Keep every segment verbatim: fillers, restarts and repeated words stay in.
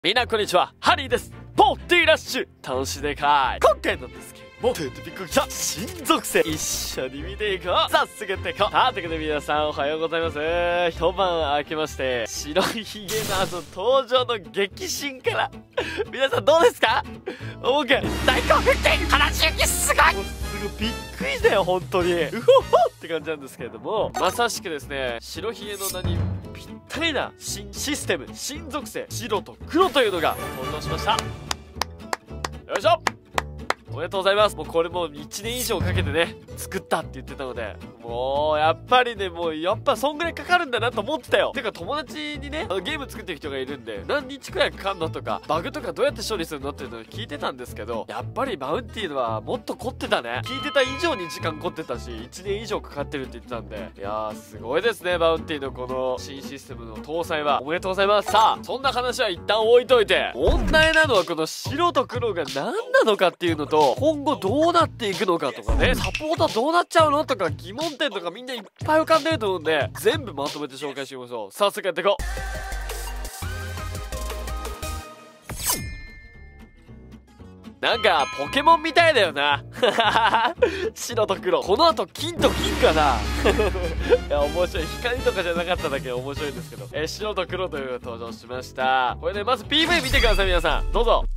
みんなこんにちは、ハリーです。ポッティラッシュ楽しいでかい。今回なんですけども、とびっくりした新属性一緒に見ていこう。早速やっていこう。さあ、ということで皆さんおはようございます。一晩明けまして白ひげのあの登場の激震から皆さんどうですか？僕大興奮で話行きすごい、もうすぐびっくりだよ本当に。うほほって感じなんですけれども、まさしくですね、白ひげの名にぴったりな新システム、新属性白と黒というのが登場しました。よいしょ、おめでとうございます。もうこれもういちねん以上かけてね作ったって言ってたので、もうやっぱりね、もうやっぱそんぐらいかかるんだなと思ってたよ。てか友達にね、ゲーム作ってる人がいるんで、何日くらいかかんのとかバグとかどうやって処理するのっていうのを聞いてたんですけど、やっぱりマウンティーはもっと凝ってたね。聞いてた以上に時間凝ってたし、いちねん以上かかってるって言ってたんで、いやーすごいですね、マウンティーのこの新システムの搭載は。おめでとうございます。さあそんな話は一旦置いといて、問題なのはこの白と黒が何なのかっていうのと、今後どうなっていくのかとかね、サポートはどうなっちゃうのとか疑問点とかみんないっぱい浮かんでると思うんで、全部まとめて紹介していきましょう。早速やっていこう。なんかポケモンみたいだよな白と黒、この後金と銀かないや面白い、光とかじゃなかっただけ面白いんですけど、えー、白と黒というのが登場しました。これね、まず ピーブイ 見てください。皆さんどうぞ。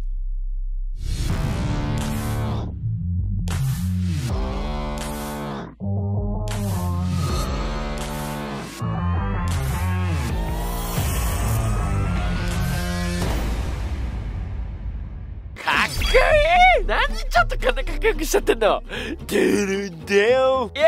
何ちょっと金かっこよくしちゃってんの。出るんだよ、イエ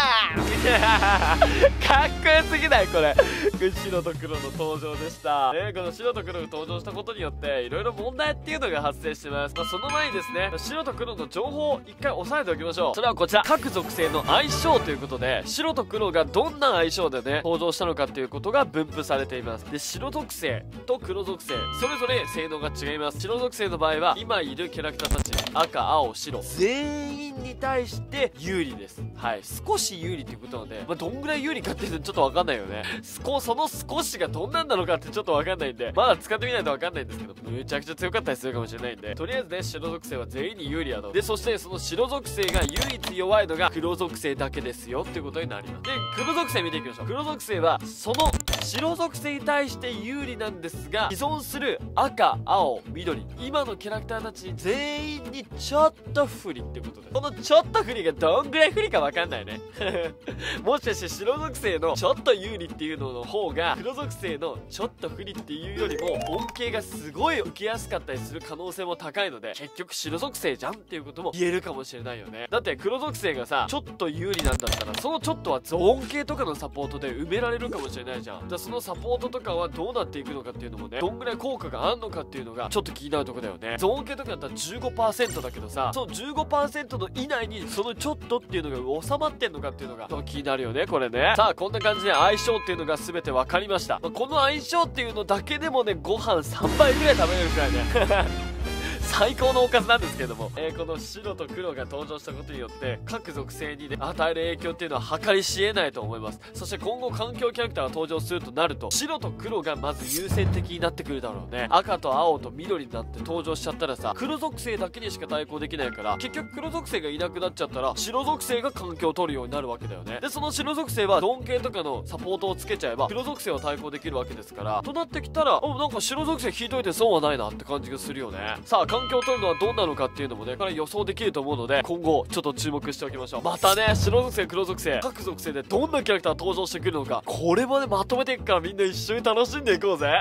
ーイかっこよすぎない？これ白と黒の登場でした、ね、この白と黒が登場したことによっていろいろ問題っていうのが発生してます。まあ、その前にですね、白と黒の情報を一回押さえておきましょう。それはこちら、各属性の相性ということで、白と黒がどんな相性でね登場したのかっていうことが分布されています。で、白属性と黒属性それぞれ性能が違います。白属性の場合は今いるキャラクターたち赤青白全員に対して有利です。はい、少し有利っていうことなので、まあ、どんぐらい有利かっていうのちょっとわかんないよね。その少しがどんなんなのかってちょっとわかんないんで、まだ使ってみないとわかんないんですけど、めちゃくちゃ強かったりするかもしれないんで、とりあえずね、白属性は全員に有利やと。で、そしてその白属性が唯一弱いのが黒属性だけですよっていうことになります。で、黒属性見ていきましょう。黒属性はその白属性に対して有利なんですが、依存する赤青緑、今のキャラクターたちに全員にちょっと不利ってことで、このちょっと不利がどんぐらい不利かわかんないねもしかして白属性のちょっと有利っていうのの方が黒属性のちょっと不利っていうよりも恩恵がすごい受けやすかったりする可能性も高いので、結局白属性じゃんっていうことも言えるかもしれないよね。だって黒属性がさちょっと有利なんだったら、そのちょっとはゾーン系とかのサポートで埋められるかもしれないじゃん。だからそのサポートとかはどうなっていくのかっていうのもね、どんぐらい効果があんのかっていうのがちょっと気になるとこだよね。ゾーン系とかだったら じゅうごパーセント だけどさ、その じゅうごパーセント の以内にそのちょっとっていうのが収まってんのかっていうのが気になるよね、これね。さあこんな感じで相性っていうのが全て分かりました。まあ、この相性っていうのだけでもね、ご飯さんばいぐらい食べれるくらいね最高のおかずなんですけども、えー、この白と黒が登場したことによって各属性に、ね、与える影響っていうのは計り知れないと思います。そして今後環境キャラクターが登場するとなると、白と黒がまず優先的になってくるだろうね。赤と青と緑になって登場しちゃったらさ、黒属性だけにしか対抗できないから、結局黒属性がいなくなっちゃったら白属性が環境を取るようになるわけだよね。で、その白属性はドン系とかのサポートをつけちゃえば黒属性は対抗できるわけですから、となってきたら、おなんか白属性引いといて損はないなって感じがするよね。さあ環境を取るのはどんなのかっていうのもね、これ予想できると思うので、今後ちょっと注目しておきましょう。またね、白属性黒属性各属性でどんなキャラクター登場してくるのか、これまでまとめていくから、みんな一緒に楽しんでいこうぜ。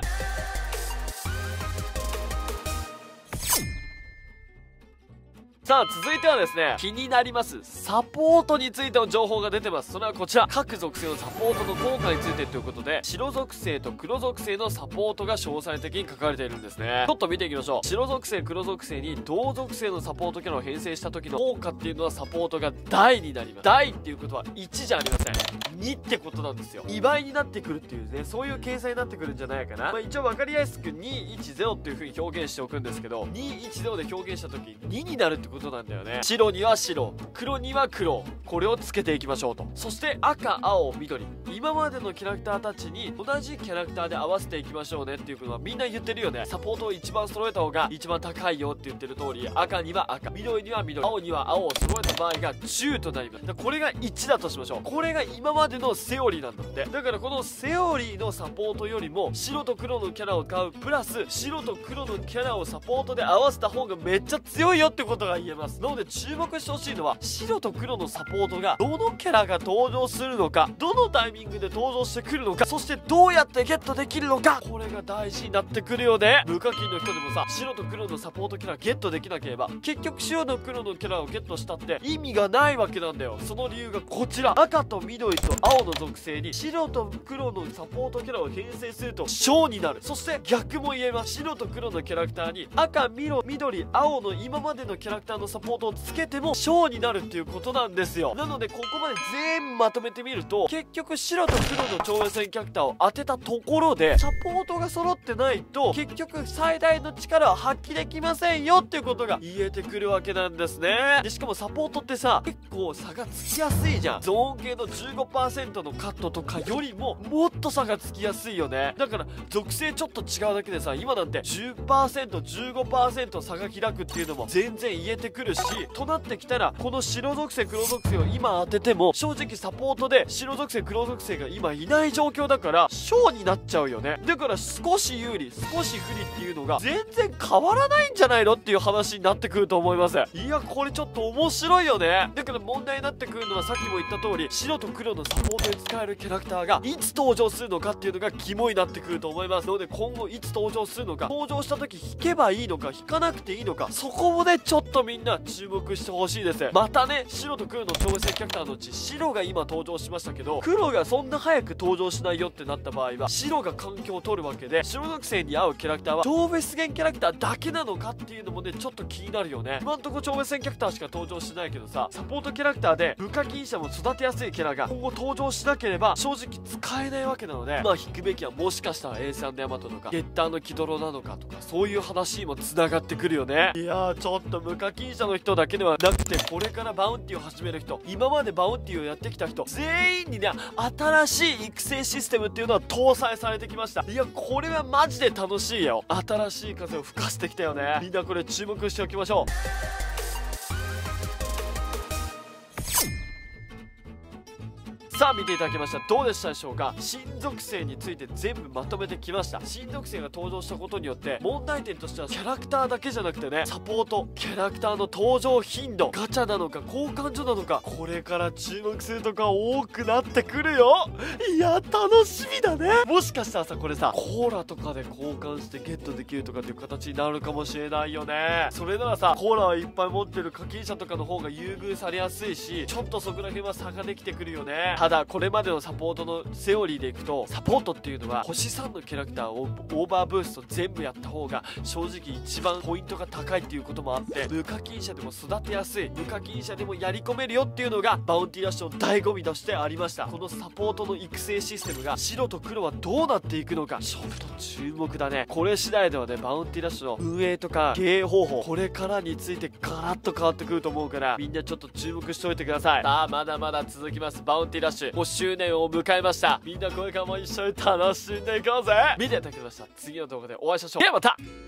さあ続いてはですね、気になりますサポートについての情報が出てます。それはこちら、各属性のサポートの効果についてということで、白属性と黒属性のサポートが詳細的に書かれているんですね。ちょっと見ていきましょう。白属性黒属性に同属性のサポートキャラを編成した時の効果っていうのは、サポートが大になります。大っていうことはいちじゃありません、にってことなんですよ。にばいになってくるっていうね、そういう計算になってくるんじゃないかな。まあ、一応分かりやすくにいちゼロっていう風に表現しておくんですけど、にいちゼロで表現した時にになるってことなんだよね。白には白、黒には黒、これをつけていきましょうと。そして赤青緑、 今までのキャラクターたちに同じキャラクターで合わせていきましょうねっていうのはみんな言ってるよね。サポートを一番揃えた方が一番高いよって言ってる通り、赤には赤、緑には緑、青には青を揃えた場合がじゅうとなります。だからこれがいちだとしましょう。これが今までのセオリーなんだって。だからこのセオリーのサポートよりも白と黒のキャラを買うプラス白と黒のキャラをサポートで合わせた方がめっちゃ強いよってことが言えます。なので注目してほしいのは白と黒のサポートがどのキャラが登場するのか、どのタイミングで登場してくるのか、そしてどうやってゲットできるのか、これが大事になってくるよね。無課金の人でもさ、白と黒のサポートキャラゲットできなければ結局白と黒のキャラをゲットしたって意味がないわけなんだよ。その理由がこちら、赤と緑と青の属性に白と黒のサポートキャラを編成すると小になる。そして逆も言えます。白と黒のキャラクターに赤、緑、緑、青の今までのキャラクターのサポートをつけても小になるっていうことなんですよ。なのでここまで全部まとめてみると結局白と黒の超越戦キャラクターを当てたところでサポートが揃ってないと結局最大の力は発揮できませんよっていうことが言えてくるわけなんですね。でしかもサポートってさ、結構差がつきやすいじゃん。ゾーン系の じゅうごパーセント のカットとかよりももっと差がつきやすいよね。だから属性ちょっと違うだけでさ、今なんて じゅっパーセント、じゅうごパーセント 差が開くっていうのも全然言えてくるし、となってきたらこの白属性黒属性を今当てても正直サポートで白属性黒属性が今いない状況だから小になっちゃうよね。だから少し有利少し不利っていうのが全然変わらないんじゃないのっていう話になってくると思います。いやこれちょっと面白いよね。だから問題になってくるのはさっきも言った通り、白と黒のサポートに使えるキャラクターがいつ登場するのかっていうのが肝になってくると思いますので、今後いつ登場するのか、登場した時引けばいいのか引かなくていいのか、そこもねちょっとみんな注目してほしいです。またね、白と黒の超越キャラクターのうち白が今登場しましたけど、黒がそんな早く登場しないよってなった場合は白が環境を取るわけで、白属性に合うキャラクターは超別現キャラクターだけなのかっていうのもねちょっと気になるよね。今んとこ超別現キャラクターしか登場しないけどさ、サポートキャラクターで無課金者も育てやすいキャラが今後登場しなければ正直使えないわけなので、まあ引くべきはもしかしたらエース&ヤマトとかゲッターのキドロなのかとか、そういう話にも繋がってくるよね。いやーちょっと無課金者の人だけではなくて、これからバウンティーを始める人、今までバウンティーをやってきた人全員にね新しい育成システムっていうのは搭載されてきました。いやこれはマジで楽しいよ。新しい風を吹かせてきたよね。みんなこれ注目しておきましょう。さあ見ていただきました。どうでしたでしょうか。新属性について全部まとめてきました。新属性が登場したことによって問題点としてはキャラクターだけじゃなくてね、サポートキャラクターの登場頻度、ガチャなのか交換所なのか、これから注目するとか多くなってくるよ。いや楽しみだね。もしかしたらさこれさコーラとかで交換してゲットできるとかっていう形になるかもしれないよね。それならさコーラをいっぱい持ってる課金者とかの方が優遇されやすいし、ちょっとそこら辺は差ができてくるよね。ただこれまでのサポートのセオリーでいくと、サポートっていうのは星さんのキャラクターをオーバーブースト全部やった方が正直一番ポイントが高いっていうこともあって、無課金者でも育てやすい、無課金者でもやり込めるよっていうのがバウンティーラッシュの醍醐味としてありました。このサポートの育成システムが白と黒はどうなっていくのかちょっと注目だね。これ次第ではねバウンティーラッシュの運営とか経営方法、これからについてガラッと変わってくると思うから、みんなちょっと注目しておいてください。さあまだまだ続きます。バウンティーラッシュごしゅうねんを迎えました。みんなこれからも一緒に楽しんでいこうぜ。見ていただきました。次の動画でお会いしましょう。ではまた。